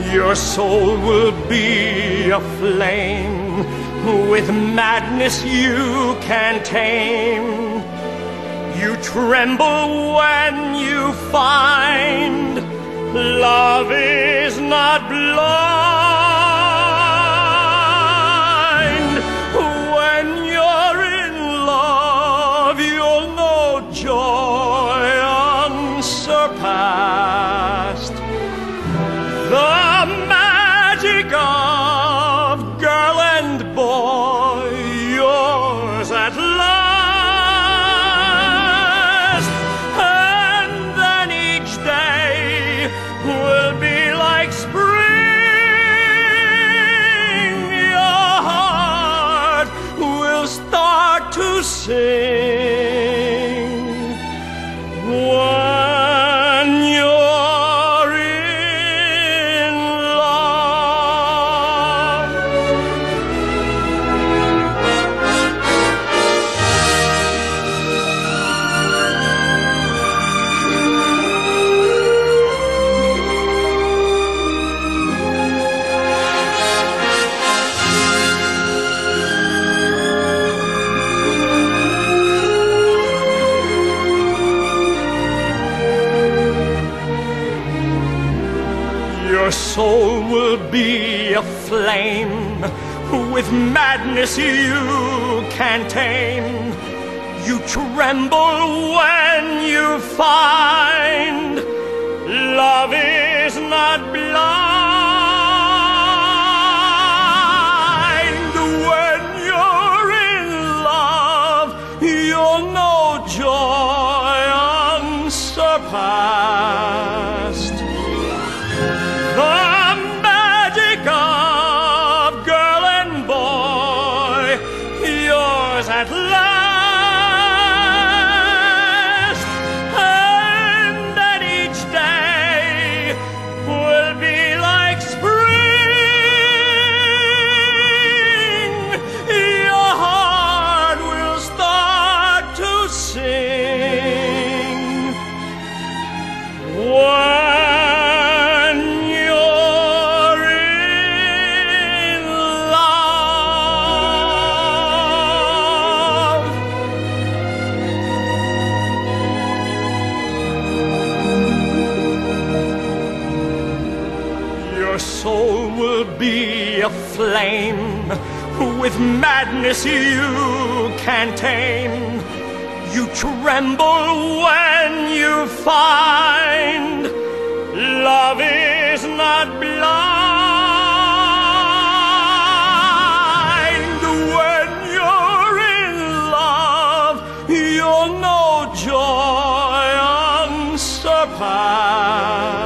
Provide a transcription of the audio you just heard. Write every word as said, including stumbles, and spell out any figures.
Your soul will be aflame with madness you can't tame. You tremble when you find love is not blind. When you're in love, you'll know joy unsurpassed. The magic of girl and boy, yours at last. And then each day will be like spring. Your heart will start to sing when you're in love. Your soul will be aflame with madness you can't tame. You tremble when you find love is not blind. When you're in love, you'll know joy unsurpassed. The magic of girl and boy, yours at last. And that each day will be like spring. Your heart will start to sing when you're in love. Your soul will be aflame with madness you can't tame. You tremble when you find love is not blind. When you're in love, you'll know joy unsurpassed.